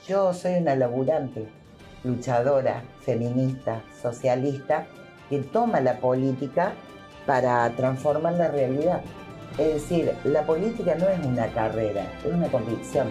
Yo soy una laburante, luchadora, feminista, socialista, que toma la política para transformar la realidad. Es decir, la política no es una carrera, es una convicción.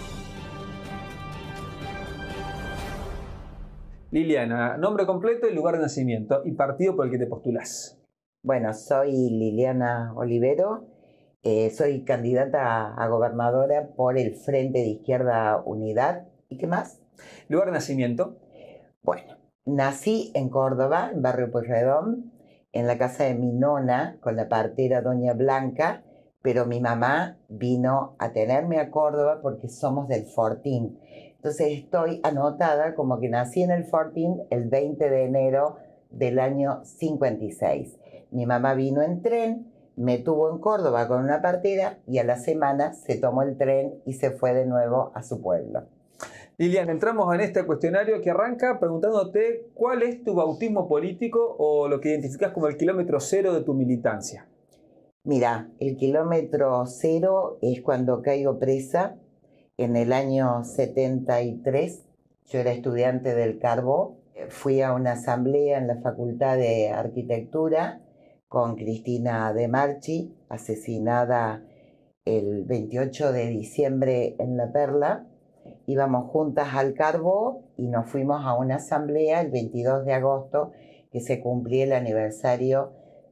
Liliana, nombre completo y lugar de nacimiento y partido por el que te postulás. Bueno, soy Liliana Olivero, soy candidata a gobernadora por el Frente de Izquierda Unidad. ¿Y qué más? Lugar de nacimiento. Bueno, nací en Córdoba, en Barrio Pueyrredón, en la casa de mi nona, con la partera Doña Blanca, pero mi mamá vino a tenerme a Córdoba porque somos del Fortín. Entonces estoy anotada como que nací en el Fortín el 20 de enero del año 56. Mi mamá vino en tren, me tuvo en Córdoba con una partera y a la semana se tomó el tren y se fue de nuevo a su pueblo. Liliana, entramos en este cuestionario que arranca preguntándote cuál es tu bautismo político o lo que identificas como el kilómetro cero de tu militancia. Mira, el kilómetro cero es cuando caigo presa en el año 73. Yo era estudiante del Carbó. Fui a una asamblea en la Facultad de Arquitectura con Cristina De Marchi, asesinada el 28 de diciembre en La Perla. Íbamos juntas al Carbó y nos fuimos a una asamblea el 22 de agosto que se cumplía el aniversario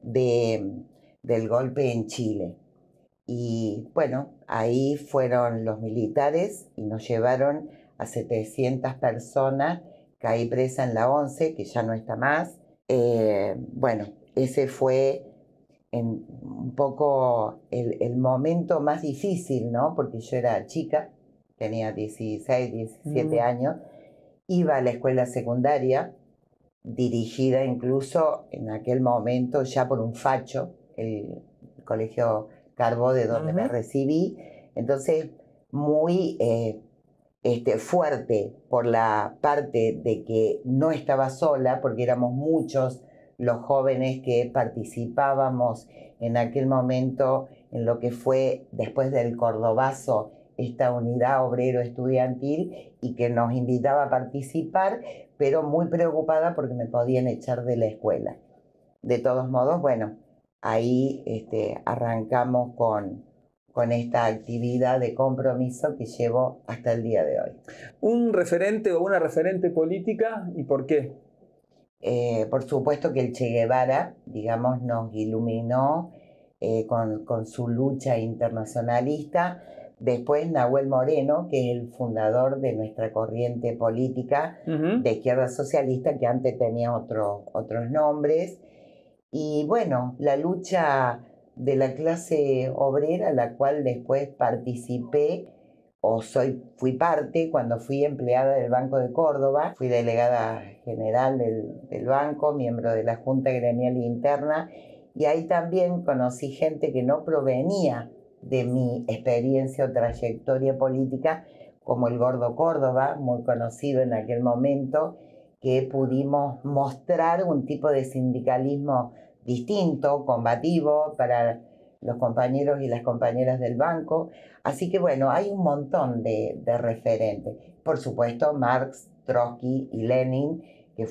del golpe en Chile. Y bueno, ahí fueron los militares y nos llevaron a 700 personas. Caí presa en la 11, que ya no está más. Bueno, ese fue un poco el momento más difícil, ¿no? Porque yo era chica, tenía 16, 17 años, iba a la escuela secundaria, dirigida incluso en aquel momento ya por un facho, el colegio Carbó de donde me recibí. Entonces, muy fuerte por la parte de que no estaba sola, porque éramos muchos los jóvenes que participábamos en aquel momento en lo que fue después del Cordobazo, esta unidad obrero estudiantil, y que nos invitaba a participar, pero muy preocupada porque me podían echar de la escuela. De todos modos, bueno, ahí arrancamos con esta actividad de compromiso que llevo hasta el día de hoy. ¿Un referente o una referente política y por qué? Por supuesto que el Che Guevara, digamos, nos iluminó con su lucha internacionalista. Después Nahuel Moreno, que es el fundador de nuestra corriente política de izquierda socialista, que antes tenía otros nombres. Y bueno, la lucha de la clase obrera, la cual después participé fui parte cuando fui empleada del Banco de Córdoba, fui delegada general del banco, miembro de la Junta Gremial Interna, y ahí también conocí gente que no provenía de mi experiencia o trayectoria política, como el Gordo Córdoba, muy conocido en aquel momento, que pudimos mostrar un tipo de sindicalismo distinto, combativo para los compañeros y las compañeras del banco. Así que bueno, hay un montón de referentes. Por supuesto, Marx, Trotsky y Lenin, que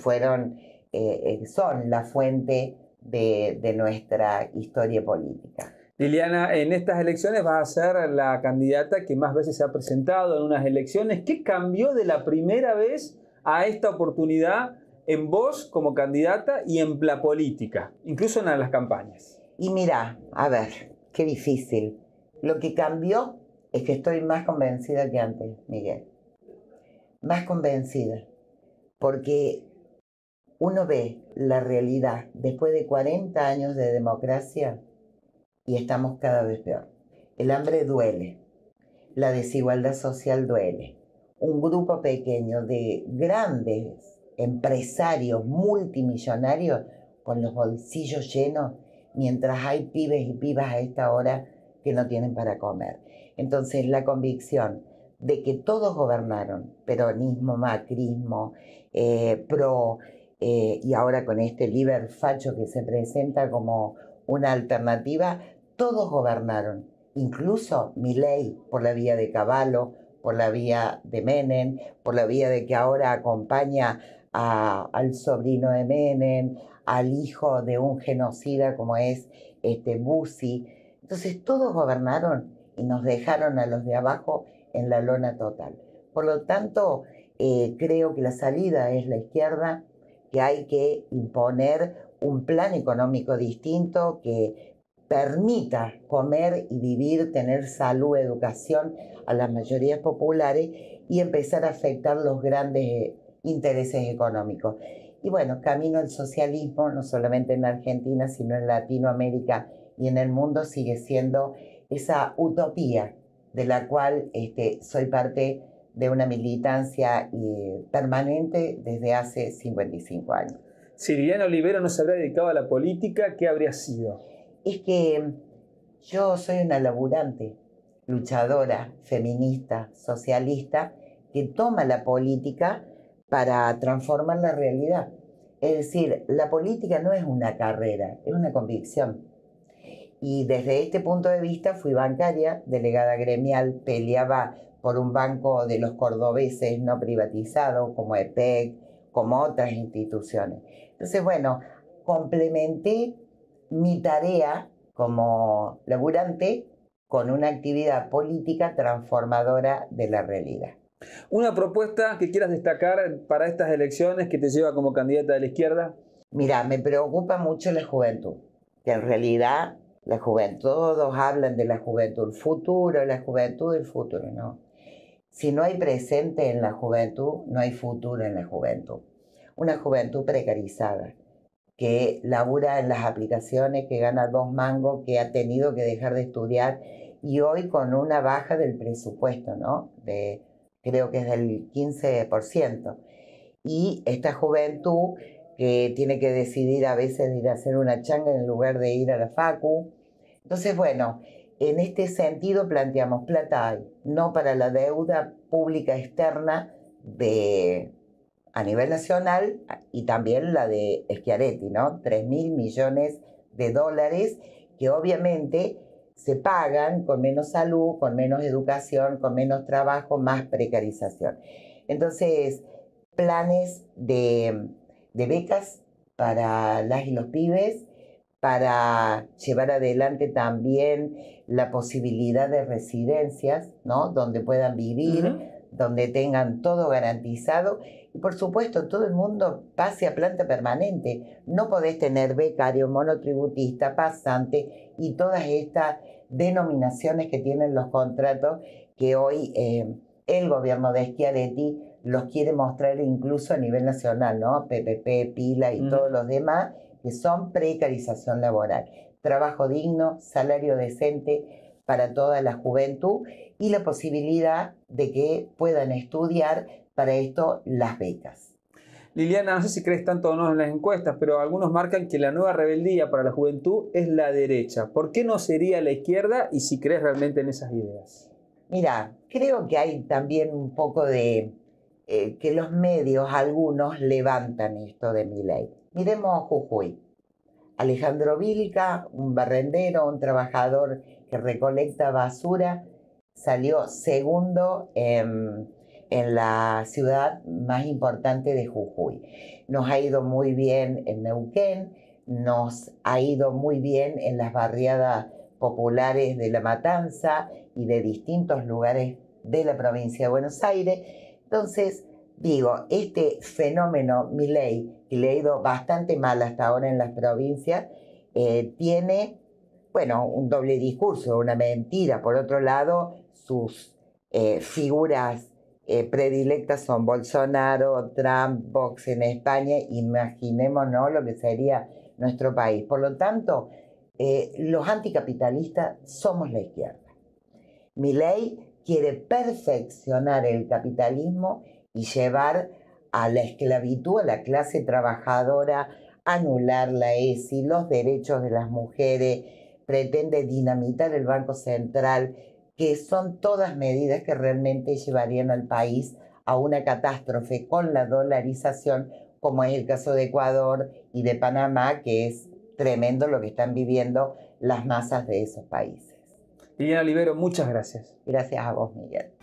son la fuente de nuestra historia política. Liliana, en estas elecciones vas a ser la candidata que más veces se ha presentado en unas elecciones. ¿Qué cambió de la primera vez a esta oportunidad en vos como candidata y en la política, incluso en las campañas? Y mira, a ver, qué difícil. Lo que cambió es que estoy más convencida que antes, Miguel. Más convencida. Porque uno ve la realidad después de 40 años de democracia y estamos cada vez peor. El hambre duele. La desigualdad social duele. Un grupo pequeño de grandes empresarios multimillonarios con los bolsillos llenos, mientras hay pibes y pibas a esta hora que no tienen para comer. Entonces la convicción de que todos gobernaron, peronismo, macrismo, PRO, y ahora con este líder facho que se presenta como una alternativa, todos gobernaron, incluso Milei por la vía de Cavallo, por la vía de Menem, por la vía de que ahora acompaña al sobrino de Menem, al hijo de un genocida como es Bussi. Entonces todos gobernaron y nos dejaron a los de abajo en la lona total. Por lo tanto, creo que la salida es la izquierda, que hay que imponer un plan económico distinto que permita comer y vivir, tener salud, educación a las mayorías populares y empezar a afectar los grandes intereses económicos. Y bueno, camino al socialismo, no solamente en Argentina, sino en Latinoamérica y en el mundo, sigue siendo esa utopía de la cual soy parte de una militancia permanente desde hace 55 años. Si Liliana Olivero no se habría dedicado a la política, ¿qué habría sido? Es que yo soy una laburante, luchadora, feminista, socialista, que toma la política para transformar la realidad. Es decir, la política no es una carrera, es una convicción. Y desde este punto de vista fui bancaria, delegada gremial, peleaba por un banco de los cordobeses no privatizado, como EPEC, como otras instituciones. Entonces, bueno, complementé mi tarea como laburante con una actividad política transformadora de la realidad. ¿Una propuesta que quieras destacar para estas elecciones que te lleva como candidata de la izquierda? Mira, me preocupa mucho la juventud, que en realidad la juventud, todos hablan de la juventud, el futuro, ¿no? Si no hay presente en la juventud, no hay futuro en la juventud. Una juventud precarizada, que labura en las aplicaciones, que gana 2 mangos, que ha tenido que dejar de estudiar y hoy con una baja del presupuesto, ¿no? Creo que es del 15%. Y esta juventud que tiene que decidir a veces ir a hacer una changa en lugar de ir a la facu. Entonces, bueno, en este sentido planteamos plata hay, no para la deuda pública externa a nivel nacional y también la de Schiaretti, ¿no? 3.000 millones de dólares que obviamente se pagan con menos salud, con menos educación, con menos trabajo, más precarización. Entonces, planes de becas para las y los pibes, para llevar adelante también la posibilidad de residencias, ¿no? Donde puedan vivir, donde tengan todo garantizado. Y por supuesto, todo el mundo pase a planta permanente. No podés tener becario, monotributista, pasante y todas estas denominaciones que tienen los contratos que hoy el gobierno de Schiaretti los quiere mostrar incluso a nivel nacional, ¿no? PPP, Pila y todos los demás, que son precarización laboral. Trabajo digno, salario decente para toda la juventud y la posibilidad de que puedan estudiar, para esto las becas. Liliana, no sé si crees tanto o no en las encuestas, pero algunos marcan que la nueva rebeldía para la juventud es la derecha. ¿Por qué no sería la izquierda y si crees realmente en esas ideas? Mira, creo que hay también un poco de que los medios, algunos, levantan esto de Milei. Miremos Jujuy. Alejandro Vilca, un barrendero, un trabajador que recolecta basura, salió segundo en la ciudad más importante de Jujuy. Nos ha ido muy bien en Neuquén, nos ha ido muy bien en las barriadas populares de La Matanza y de distintos lugares de la provincia de Buenos Aires. Entonces, digo, este fenómeno Milei, que le ha ido bastante mal hasta ahora en las provincias, tiene, bueno, un doble discurso, una mentira. Por otro lado, sus figuras predilectas son Bolsonaro, Trump, Vox en España. Imaginémonos lo que sería nuestro país. Por lo tanto, los anticapitalistas somos la izquierda. Milei quiere perfeccionar el capitalismo y llevar a la esclavitud a la clase trabajadora, anular la ESI, los derechos de las mujeres, pretende dinamitar el Banco Central, que son todas medidas que realmente llevarían al país a una catástrofe con la dolarización, como es el caso de Ecuador y de Panamá, que es tremendo lo que están viviendo las masas de esos países. Liliana Olivero, muchas gracias. Gracias a vos, Miguel.